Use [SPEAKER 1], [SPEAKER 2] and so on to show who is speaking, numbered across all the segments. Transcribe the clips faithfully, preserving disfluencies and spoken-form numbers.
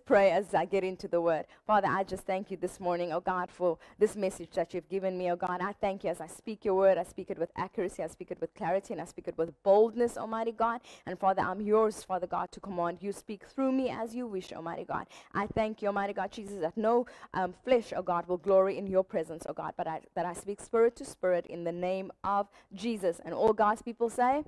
[SPEAKER 1] pray as I get into the word. Father, I just thank you this morning, oh God, for this message that you've given me, oh God. I thank you as I speak your word. I speak it with accuracy. I speak it with clarity. And I speak it with boldness, Almighty God. And Father, I'm yours, Father God, to command. You speak through me as you wish, Almighty God. I thank you, Almighty God, Jesus, that no um, flesh, oh God, will glory in your presence, oh God, but I, that I speak spirit to spirit in the name of Jesus. And all God's people say,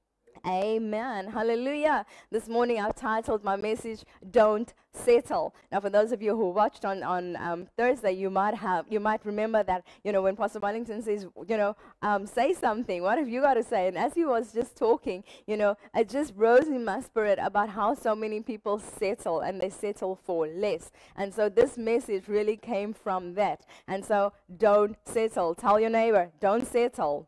[SPEAKER 1] amen. Hallelujah. This morning I've titled my message, Don't Settle. Now, for those of you who watched on, on um, Thursday, you might have, you might remember that, you know, when Pastor Wellington says, you know, um, say something, what have you got to say? And as he was just talking, you know, it just rose in my spirit about how so many people settle, and they settle for less. And so this message really came from that. And so, don't settle. Tell your neighbor, don't settle.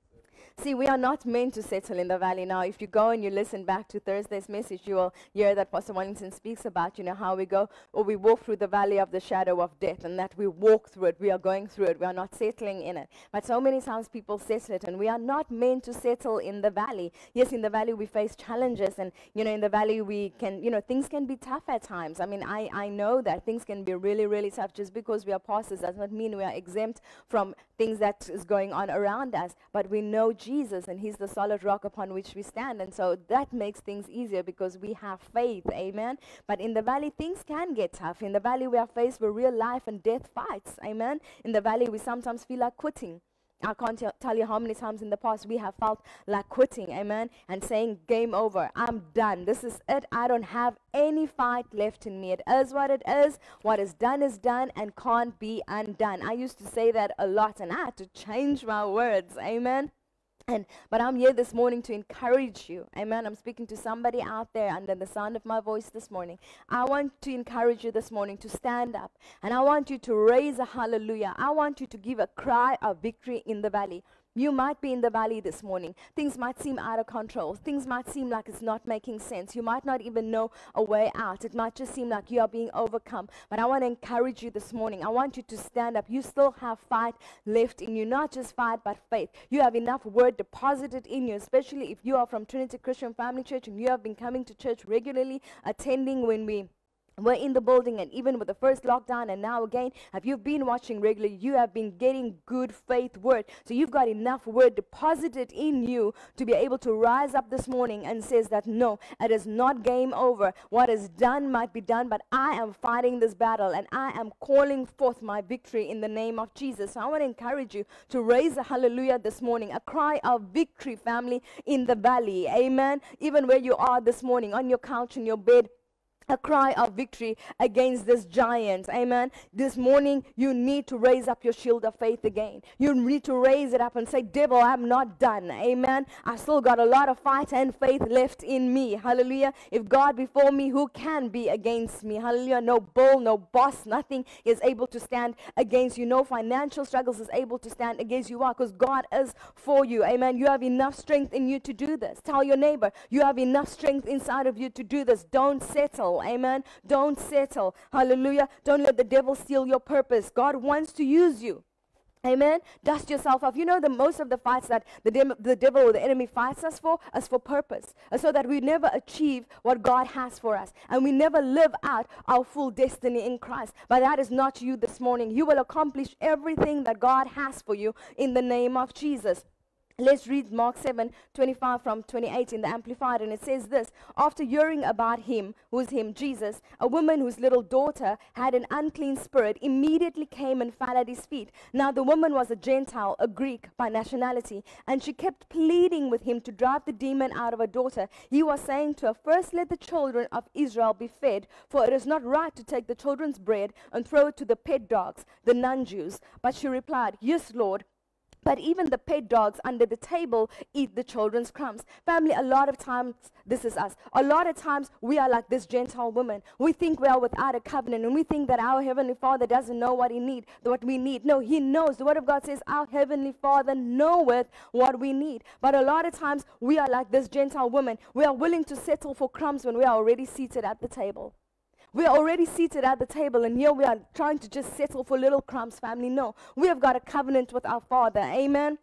[SPEAKER 1] See, we are not meant to settle in the valley. Now, if you go and you listen back to Thursday's message, you will hear that Pastor Wellington speaks about, you know, how we go, or we walk through the valley of the shadow of death, and that we walk through it. We are going through it. We are not settling in it. But so many times people settle it, and we are not meant to settle in the valley. Yes, in the valley we face challenges, and, you know, in the valley we can, you know, things can be tough at times. I mean, I, I know that things can be really, really tough. Just because we are pastors does not mean we are exempt from things that is going on around us. But we know Jesus. Jesus, and he's the solid rock upon which we stand, and so that makes things easier because we have faith. Amen. But in the valley things can get tough. In the valley we are faced with real life and death fights. Amen. In the valley we sometimes feel like quitting. I can't tell you how many times in the past we have felt like quitting, amen, and saying, game over, I'm done, this is it, I don't have any fight left in me. It is what it is, what is done is done and can't be undone. I used to say that a lot, and I had to change my words, amen. And, but I'm here this morning to encourage you. Amen. I'm speaking to somebody out there under the sound of my voice this morning. I want to encourage you this morning to stand up. And I want you to raise a hallelujah. I want you to give a cry of victory in the valley. You might be in the valley this morning. Things might seem out of control. Things might seem like it's not making sense. You might not even know a way out. It might just seem like you are being overcome. But I want to encourage you this morning. I want you to stand up. You still have fight left in you. Not just fight, but faith. You have enough word deposited in you, especially if you are from Trinity Christian Family Church and you have been coming to church regularly, attending when we we're in the building, and even with the first lockdown and now again, if you've been watching regularly, you have been getting good faith word. So you've got enough word deposited in you to be able to rise up this morning and says that no, it is not game over. What is done might be done, but I am fighting this battle and I am calling forth my victory in the name of Jesus. So I want to encourage you to raise a hallelujah this morning, a cry of victory, family, in the valley. Amen. Even where you are this morning, on your couch, in your bed, a cry of victory against this giant. Amen. This morning you need to raise up your shield of faith again. You need to raise it up and say, devil, I'm not done. Amen. I still got a lot of fight and faith left in me. Hallelujah. If God before me, who can be against me? Hallelujah. No bull, no boss, nothing is able to stand against you. No financial struggles is able to stand against you. Why? Because God is for you. Amen. You have enough strength in you to do this. Tell your neighbor, you have enough strength inside of you to do this. Don't settle. Amen. Don't settle. Hallelujah. Don't let the devil steal your purpose. God wants to use you. Amen. Dust yourself off. You know, the most of the fights that the, de the devil or the enemy fights us for is for purpose, and so that we never achieve what God has for us, and we never live out our full destiny in Christ. But that is not you this morning. You will accomplish everything that God has for you in the name of Jesus. Let's read Mark seven, twenty-five from twenty-eight in the Amplified, and it says this: after hearing about him, who's him, Jesus, a woman whose little daughter had an unclean spirit immediately came and fell at his feet. Now the woman was a Gentile, a Greek by nationality, and she kept pleading with him to drive the demon out of her daughter. He was saying to her, first let the children of Israel be fed, for it is not right to take the children's bread and throw it to the pet dogs, the non-Jews. But she replied, yes, Lord, but even the pet dogs under the table eat the children's crumbs. Family, a lot of times, this is us. A lot of times, we are like this Gentile woman. We think we are without a covenant, and we think that our Heavenly Father doesn't know what He need, what we need. No, He knows. The Word of God says, our Heavenly Father knoweth what we need. But a lot of times, we are like this Gentile woman. We are willing to settle for crumbs when we are already seated at the table. We are already seated at the table, and here we are trying to just settle for little crumbs, family. No, we have got a covenant with our Father. Amen.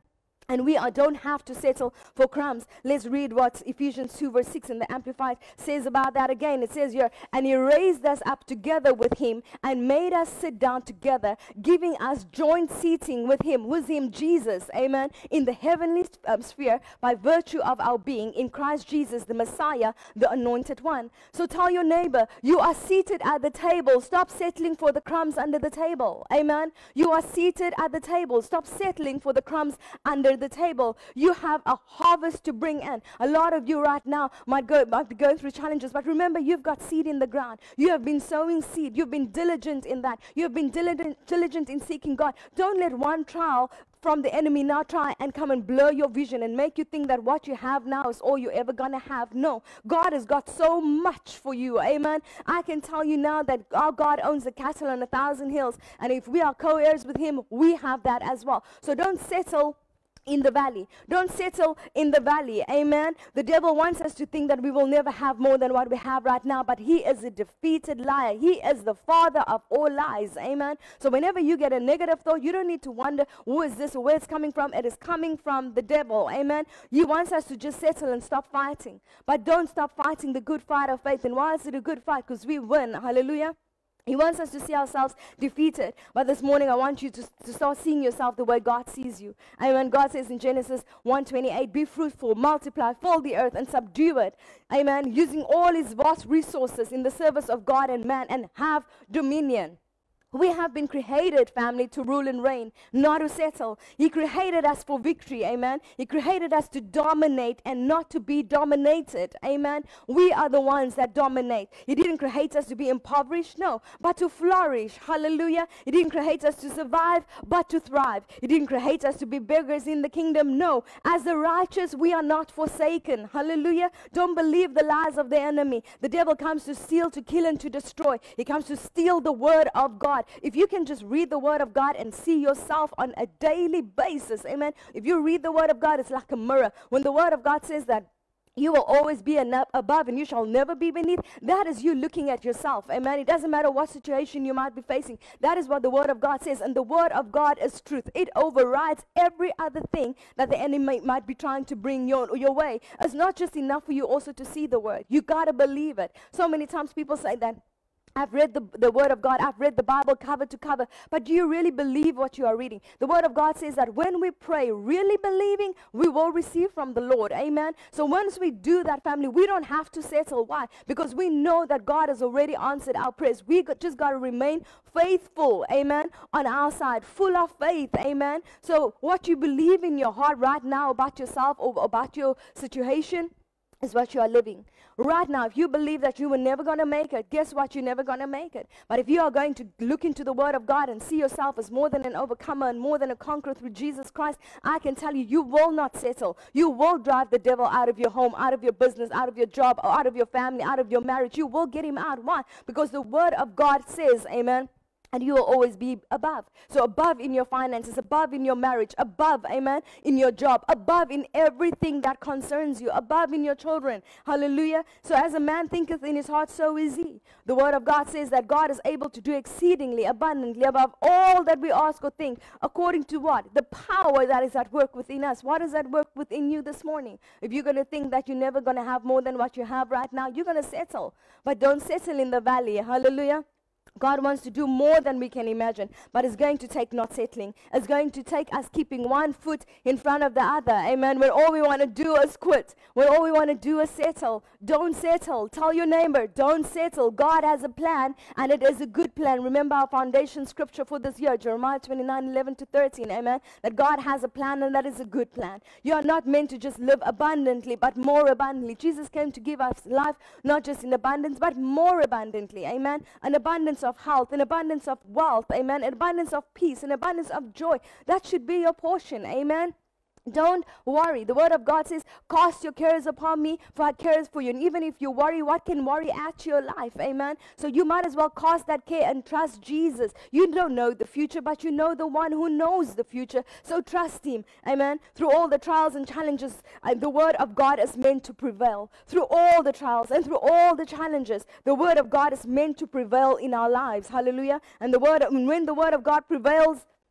[SPEAKER 1] And we are, don't have to settle for crumbs. Let's read what Ephesians two verse six in the Amplified says about that again. It says here, and he raised us up together with him and made us sit down together, giving us joint seating with him, with him Jesus, amen, in the heavenly um, sphere by virtue of our being in Christ Jesus, the Messiah, the anointed one. So tell your neighbor, you are seated at the table. Stop settling for the crumbs under the table, amen. You are seated at the table. Stop settling for the crumbs under the table. You have a harvest to bring in. A lot of you right now might go might be going through challenges, but remember, you've got seed in the ground. You have been sowing seed. You've been diligent in that. You have been diligent diligent in seeking God. Don't let one trial from the enemy now try and come and blur your vision and make you think that what you have now is all you're ever gonna have. No, God has got so much for you, amen. I can tell you now that our God owns the cattle on a thousand hills, and if we are co-heirs with him, we have that as well. So don't settle in the valley. Don't settle in the valley. Amen. The devil wants us to think that we will never have more than what we have right now, but he is a defeated liar. He is the father of all lies. Amen. So whenever you get a negative thought, you don't need to wonder, who is this or where it's coming from? It is coming from the devil. Amen. He wants us to just settle and stop fighting. But don't stop fighting the good fight of faith. And why is it a good fight? Because we win. Hallelujah. He wants us to see ourselves defeated. But this morning, I want you to, to start seeing yourself the way God sees you. And when God says in Genesis one twenty-eight, be fruitful, multiply, fill the earth, and subdue it. Amen. Using all his vast resources in the service of God and man, and have dominion. We have been created, family, to rule and reign, not to settle. He created us for victory, amen. He created us to dominate and not to be dominated, amen. We are the ones that dominate. He didn't create us to be impoverished, no, but to flourish, hallelujah. He didn't create us to survive, but to thrive. He didn't create us to be beggars in the kingdom, no. As the righteous, we are not forsaken, hallelujah. Don't believe the lies of the enemy. The devil comes to steal, to kill, and to destroy. He comes to steal the word of God. If you can just read the word of God and see yourself on a daily basis, amen. If you read the word of God, it's like a mirror. When the word of God says that you will always be above and you shall never be beneath, that is you looking at yourself, amen. It doesn't matter what situation you might be facing. That is what the word of God says, and the word of God is truth. It overrides every other thing that the enemy might be trying to bring your, your way. It's not just enough for you also to see the word. You got to believe it. So many times people say that, I've read the, the word of God, I've read the Bible cover to cover, but do you really believe what you are reading? The word of God says that when we pray, really believing, we will receive from the Lord, amen? So once we do that, family, we don't have to settle. Why? Because we know that God has already answered our prayers. We got, just got to remain faithful, amen, on our side, full of faith, amen? So what you believe in your heart right now about yourself or about your situation is what you are living. Right now, if you believe that you were never going to make it, guess what? You're never going to make it. But if you are going to look into the word of God and see yourself as more than an overcomer and more than a conqueror through Jesus Christ, I can tell you, you will not settle. You will drive the devil out of your home, out of your business, out of your job, or out of your family, out of your marriage. You will get him out. Why? Because the word of God says, amen, and you will always be above. So above in your finances, above in your marriage, above, amen, in your job, above in everything that concerns you, above in your children. Hallelujah. So as a man thinketh in his heart, so is he. The word of God says that God is able to do exceedingly abundantly above all that we ask or think, according to what? The power that is at work within us. What is at work within you this morning? If you're going to think that you're never going to have more than what you have right now, you're going to settle. But don't settle in the valley. Hallelujah. God wants to do more than we can imagine, but it's going to take not settling. It's going to take us keeping one foot in front of the other. Amen. When all we want to do is quit. When all we want to do is settle. Don't settle. Tell your neighbor, don't settle. God has a plan, and it is a good plan. Remember our foundation scripture for this year, Jeremiah twenty-nine, eleven to thirteen. Amen. That God has a plan, and that is a good plan. You are not meant to just live abundantly, but more abundantly. Jesus came to give us life, not just in abundance, but more abundantly. Amen. An abundance of health, an abundance of wealth, amen, an abundance of peace, an abundance of joy. That should be your portion, amen. Don't worry. The word of God says, cast your cares upon me, for I care for you. And even if you worry, what can worry add to your life? Amen. So you might as well cast that care and trust Jesus. You don't know the future, but you know the one who knows the future. So trust him. Amen. Through all the trials and challenges, uh, the word of God is meant to prevail. Through all the trials and through all the challenges, the word of God is meant to prevail in our lives. Hallelujah. And the word, when the word of God prevails,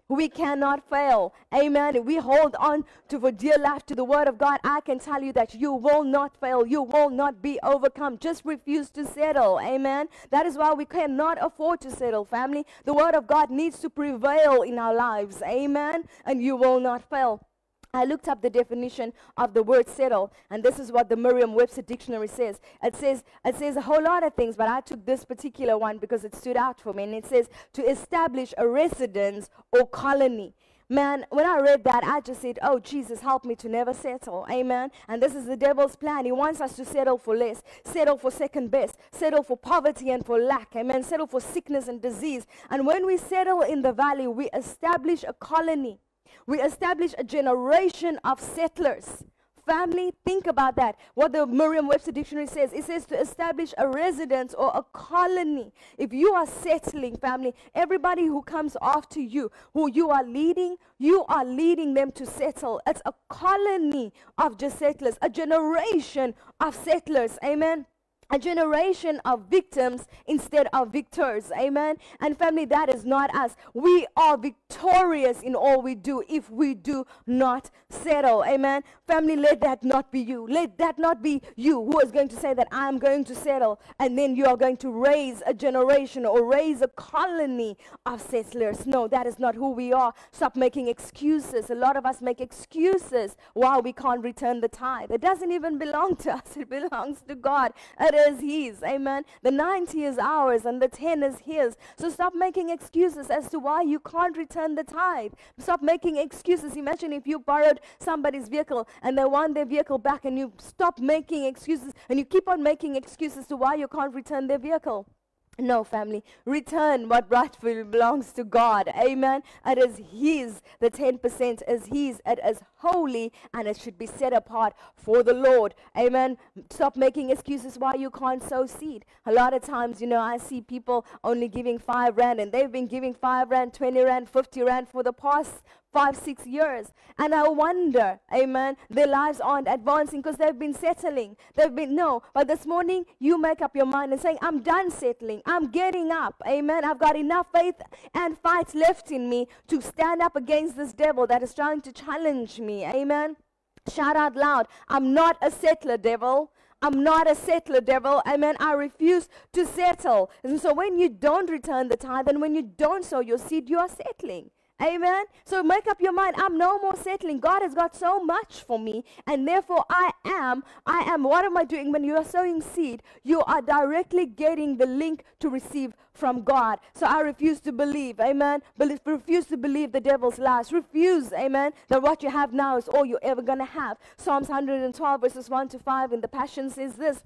[SPEAKER 1] We cannot fail. Amen. If we hold on to for dear life to the word of God, I can tell you that you will not fail. You will not be overcome. Just refuse to settle. Amen. That is why we cannot afford to settle, family. The word of God needs to prevail in our lives. Amen. And you will not fail. I looked up the definition of the word settle, and this is what the Merriam-Webster dictionary says. It says it says a whole lot of things, but I took this particular one because it stood out for me, and it says to establish a residence or colony. Man, when I read that, I just said, oh, Jesus, help me to never settle. Amen. And this is the devil's plan. He wants us to settle for less, settle for second best, settle for poverty and for lack. Amen. Settle for sickness and disease. And when we settle in the valley, we establish a colony. We establish a generation of settlers. Family, think about that. What the Merriam-Webster dictionary says, it says to establish a residence or a colony. If you are settling, family, everybody who comes after you, who you are leading, you are leading them to settle. It's a colony of just settlers, a generation of settlers. Amen. A generation of victims instead of victors. Amen. And family, that is not us. We are victorious in all we do if we do not settle. Amen. Family, let that not be you. Let that not be you who is going to say that I'm going to settle, and then you are going to raise a generation or raise a colony of settlers. No, that is not who we are. Stop making excuses. A lot of us make excuses why we can't return the tithe. It doesn't even belong to us. It belongs to God. It is His. Amen. The ninety is ours and the ten is His. So stop making excuses as to why you can't return the tithe. Stop making excuses. Imagine if you borrowed somebody's vehicle and they want their vehicle back, and you stop making excuses and you keep on making excuses to why you can't return their vehicle. No, family, return what rightfully belongs to God. Amen. It is His. The ten percent is His. It is holy, and it should be set apart for the Lord. Amen. Stop making excuses why you can't sow seed. A lot of times, you know, I see people only giving five rand, and they've been giving five rand, twenty rand, fifty rand for the past five, six years. And I wonder, amen, their lives aren't advancing because they've been settling. They've been, no. But this morning, you make up your mind and saying, I'm done settling. I'm getting up. Amen. I've got enough faith and fight left in me to stand up against this devil that is trying to challenge me. Amen. Shout out loud, I'm not a settler, devil. I'm not a settler, devil. Amen. I refuse to settle. And so when you don't return the tithe and when you don't sow your seed, you are settling. Amen. So make up your mind. I'm no more settling. God has got so much for me, and therefore I am. I am. What am I doing? When you are sowing seed, you are directly getting the link to receive from God. So I refuse to believe. Amen. Believe, refuse to believe the devil's lies. Refuse. Amen. That what you have now is all you're ever going to have. Psalms one hundred twelve verses one to five in the Passion says this.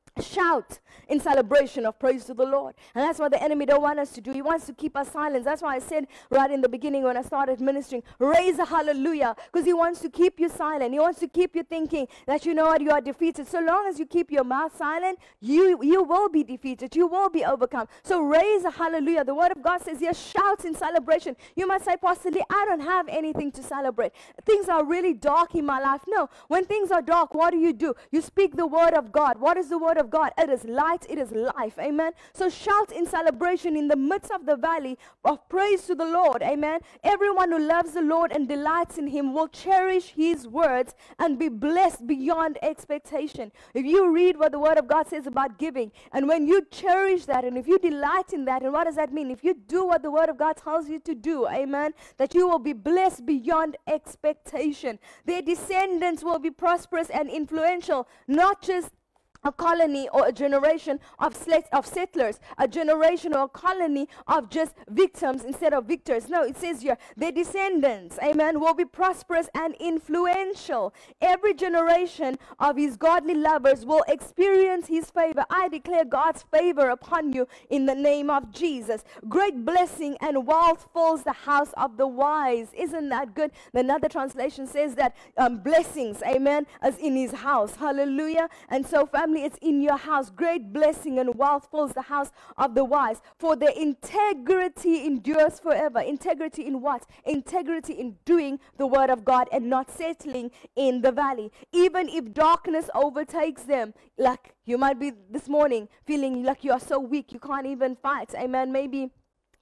[SPEAKER 1] Shout in celebration of praise to the Lord. And that's what the enemy don't want us to do. He wants to keep us silent. That's why I said right in the beginning when I started ministering, raise a hallelujah, because he wants to keep you silent. He wants to keep you thinking that you know what, you are defeated. So long as you keep your mouth silent, you, you will be defeated. You will be overcome. So raise a hallelujah. The word of God says, yes, shout in celebration. You might say, Pastor Lee, I don't have anything to celebrate. Things are really dark in my life. No, when things are dark, what do you do? You speak the word of God. What is the word of God? It is light, it is life. Amen. So shout in celebration in the midst of the valley of praise to the Lord. Amen. Everyone who loves the Lord and delights in Him will cherish His words and be blessed beyond expectation. If you read what the word of God says about giving, and when you cherish that, and if you delight in that, and what does that mean? If you do what the word of God tells you to do, amen, that you will be blessed beyond expectation. Their descendants will be prosperous and influential, not just a colony or a generation of, of settlers, a generation or a colony of just victims instead of victors. No, it says here, their descendants, amen, will be prosperous and influential. Every generation of His godly lovers will experience His favor. I declare God's favor upon you in the name of Jesus. Great blessing and wealth fills the house of the wise. Isn't that good? Another translation says that um, blessings, amen, is in His house. Hallelujah. And so family, it's in your house. Great blessing and wealth fills the house of the wise. For their integrity endures forever. Integrity in what? Integrity in doing the word of God and not settling in the valley. Even if darkness overtakes them, like you might be this morning feeling like you are so weak, you can't even fight. Amen. Maybe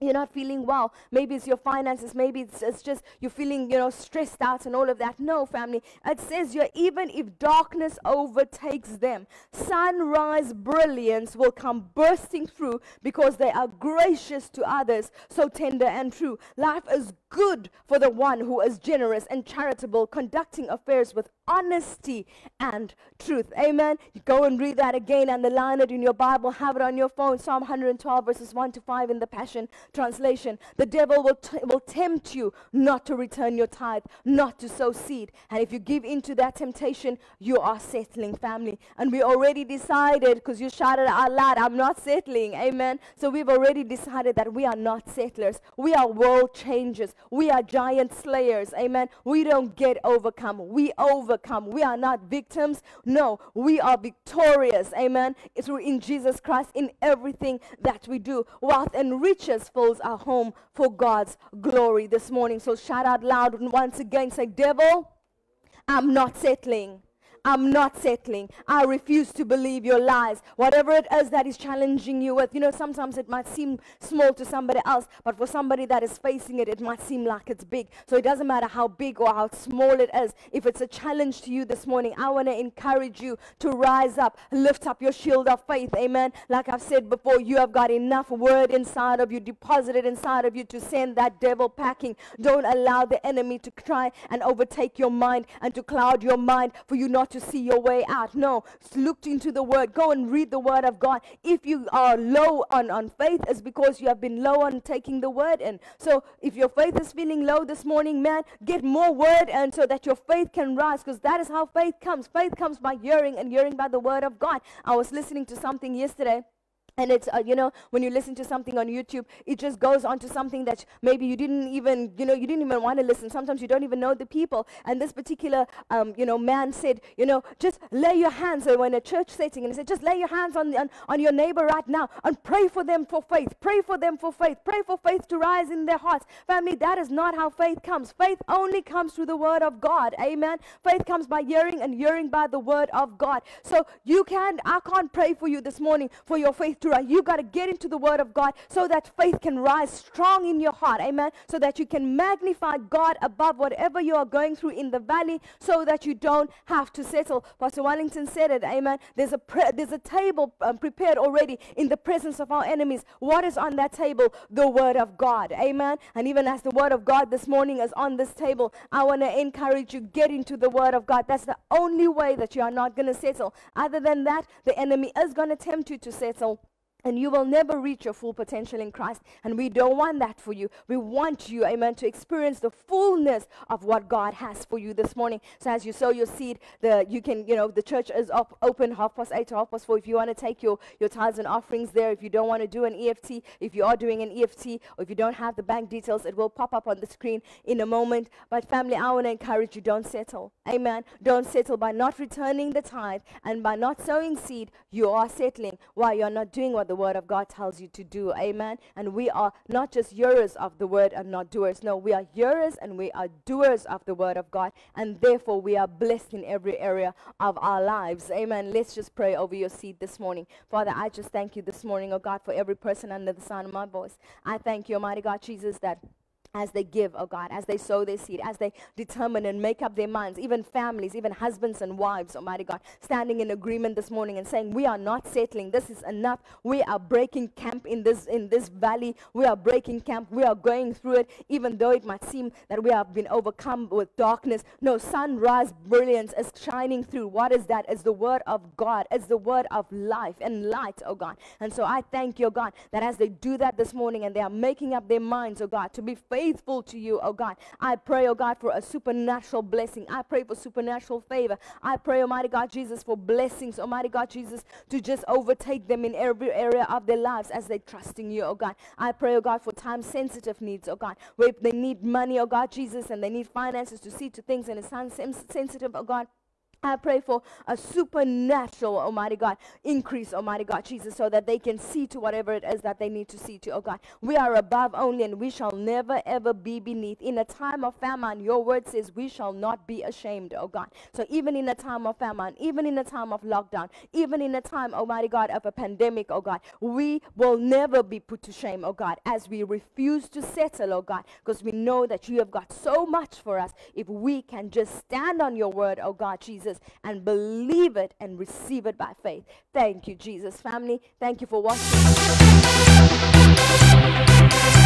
[SPEAKER 1] you're not feeling well. Maybe it's your finances. Maybe it's, it's just you're feeling, you know, stressed out and all of that. No, family. It says here, even if darkness overtakes them, sunrise brilliance will come bursting through because they are gracious to others, so tender and true. Life is good for the one who is generous and charitable, conducting affairs with honesty and truth. Amen. You go and read that again, underline it in your Bible, have it on your phone. Psalm one hundred twelve verses one to five in the Passion Translation. The devil will, t- will tempt you not to return your tithe, not to sow seed. And if you give into that temptation, you are settling, family. And we already decided, because you shouted out loud, I'm not settling. Amen. So we've already decided that we are not settlers. We are world changers. We are giant slayers. Amen. We don't get overcome. We overcome. We are not victims. No, we are victorious. Amen. It's in Jesus Christ in everything that we do. Wealth and riches fills our home for God's glory this morning. So shout out loud and once again, say, devil, I'm not settling. I'm not settling. I refuse to believe your lies. Whatever it is that is challenging you with, you know, sometimes it might seem small to somebody else, but for somebody that is facing it, it might seem like it's big. So it doesn't matter how big or how small it is. If it's a challenge to you this morning, I want to encourage you to rise up, lift up your shield of faith. Amen. Like I've said before, you have got enough word inside of you, deposited inside of you to send that devil packing. Don't allow the enemy to try and overtake your mind and to cloud your mind for you not to see your way out. No, look into the word. Go and read the word of God. If you are low on, on faith, it's because you have been low on taking the word in. So if your faith is feeling low this morning, man, get more word in so that your faith can rise, because that is how faith comes. Faith comes by hearing, and hearing by the word of God. I was listening to something yesterday. And it's, uh, you know, when you listen to something on YouTube, it just goes on to something that maybe you didn't even, you know, you didn't even want to listen. Sometimes you don't even know the people. And this particular, um, you know, man said, you know, just lay your hands, uh, in a church setting, and he said, just lay your hands on, on, on your neighbor right now and pray for them for faith. Pray for them for faith. Pray for faith to rise in their hearts. Family, that is not how faith comes. Faith only comes through the word of God. Amen. Faith comes by hearing, and hearing by the word of God. So you can't, I can't pray for you this morning for your faith to rise. You got to get into the word of God so that faith can rise strong in your heart. Amen. So that you can magnify God above whatever you are going through in the valley, so that you don't have to settle. Pastor Wellington said it. Amen. There's a pre- there's a table um, prepared already in the presence of our enemies. What is on that table? The word of God. Amen. And even as the word of God this morning is on this table, I want to encourage you, get into the word of God. That's the only way that you are not going to settle. Other than that, the enemy is going to tempt you to settle. And you will never reach your full potential in Christ. And we don't want that for you. We want you, amen, to experience the fullness of what God has for you this morning. So as you sow your seed, the you can, you know, the church is up, open half past eight to half past four. If you want to take your, your tithes and offerings there, if you don't want to do an E F T, if you are doing an E F T, or if you don't have the bank details, it will pop up on the screen in a moment. But family, I want to encourage you, don't settle. Amen. Don't settle by not returning the tithe and by not sowing seed. You are settling while you're not doing what the word of God tells you to do. Amen. And we are not just hearers of the word and not doers. No, we are hearers and we are doers of the word of God, and therefore we are blessed in every area of our lives. Amen. Let's just pray over your seed this morning. Father, I just thank you this morning, oh God, for every person under the sound of my voice. I thank you, Almighty God Jesus, that as they give, oh God, as they sow their seed, as they determine and make up their minds, even families, even husbands and wives, Almighty God, standing in agreement this morning and saying, we are not settling. This is enough. We are breaking camp in this in this valley. We are breaking camp. We are going through it, even though it might seem that we have been overcome with darkness. No, sunrise brilliance is shining through. What is that? It's the word of God. It's the word of life and light, oh God. And so I thank you, oh God, that as they do that this morning and they are making up their minds, oh God, to be faithful faithful to you, oh God. I pray, oh God, for a supernatural blessing. I pray for supernatural favor. I pray, Almighty God Jesus, for blessings, Almighty God Jesus, to just overtake them in every area of their lives as they trust in you, oh God. I pray, oh God, for time-sensitive needs, oh God, where they need money, oh God Jesus, and they need finances to see to things, and it's time sensitive, oh God. I pray for a supernatural, Almighty God, increase, Almighty God, Jesus, so that they can see to whatever it is that they need to see to, oh God. We are above only, and we shall never, ever be beneath. In a time of famine, your word says we shall not be ashamed, oh God. So even in a time of famine, even in a time of lockdown, even in a time, Almighty God, of a pandemic, oh God, we will never be put to shame, oh God, as we refuse to settle, oh God, because we know that you have got so much for us if we can just stand on your word, oh God, Jesus, and believe it and receive it by faith. Thank you, Jesus. Family, thank you for watching.